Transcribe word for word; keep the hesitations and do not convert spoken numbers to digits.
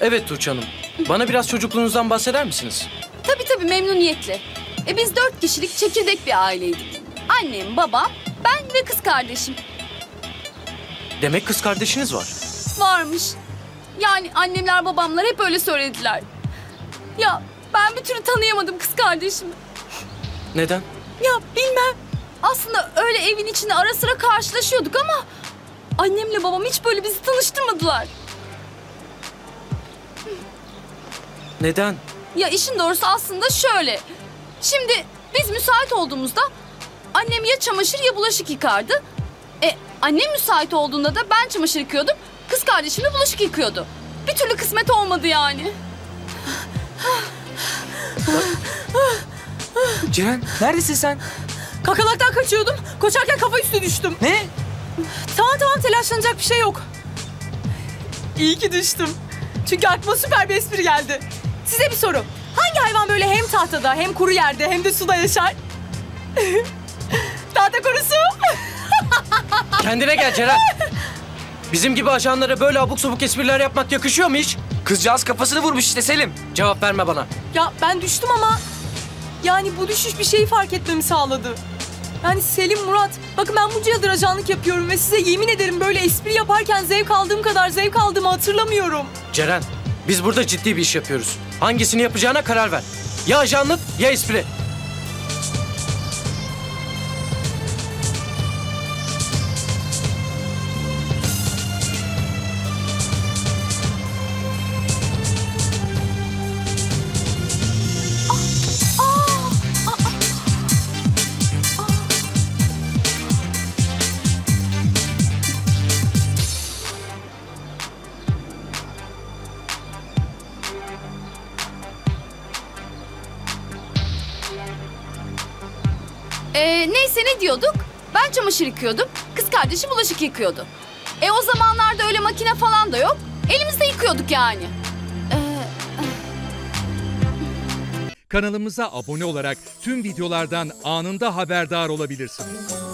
Evet Tuğçe Hanım. Bana biraz çocukluğunuzdan bahseder misiniz? Tabii tabii memnuniyetle. E biz dört kişilik çekirdek bir aileydik. Annem, babam, ben ve kız kardeşim. Demek kız kardeşiniz var. Varmış. Yani annemler babamlar hep öyle söylediler. Ya ben bir türlü tanıyamadım kız kardeşimi. Neden? Ya bilmem. Aslında öyle evin içinde ara sıra karşılaşıyorduk ama... annemle babam hiç böyle bizi tanıştırmadılar. Neden? Ya işin doğrusu aslında şöyle. Şimdi biz müsait olduğumuzda annem ya çamaşır ya bulaşık yıkardı. E annem müsait olduğunda da ben çamaşır yıkıyordum. Kız kardeşim de bulaşık yıkıyordu. Bir türlü kısmet olmadı yani. Ceren neredesin sen? Kakalaktan kaçıyordum. Koşarken kafa üstü düştüm. Ne? Tamam tamam telaşlanacak bir şey yok. İyi ki düştüm. Çünkü aklıma süper bir espri geldi. Size bir soru. Hangi hayvan böyle hem tahtada hem kuru yerde hem de suda yaşar? Tahta kurusu. Kendine gel Ceren. Bizim gibi ajanlara böyle abuk sabuk espriler yapmak yakışıyor mu hiç? Kızcağız kafasını vurmuş işte Selim. Cevap verme bana. Ya ben düştüm ama... yani bu düşüş bir şeyi fark etmemi sağladı. Yani Selim, Murat, bakın ben bunca yıldır ajanlık yapıyorum ve size yemin ederim böyle espri yaparken zevk aldığım kadar zevk aldığımı hatırlamıyorum. Ceren, biz burada ciddi bir iş yapıyoruz. Hangisini yapacağına karar ver. Ya ajanlık ya espri. Ee, neyse ne diyorduk? Ben çamaşır yıkıyordum, kız kardeşi bulaşık yıkıyordu. E o zamanlarda öyle makine falan da yok. Elimizde yıkıyorduk yani. Ee... Kanalımıza abone olarak tüm videolardan anında haberdar olabilirsiniz.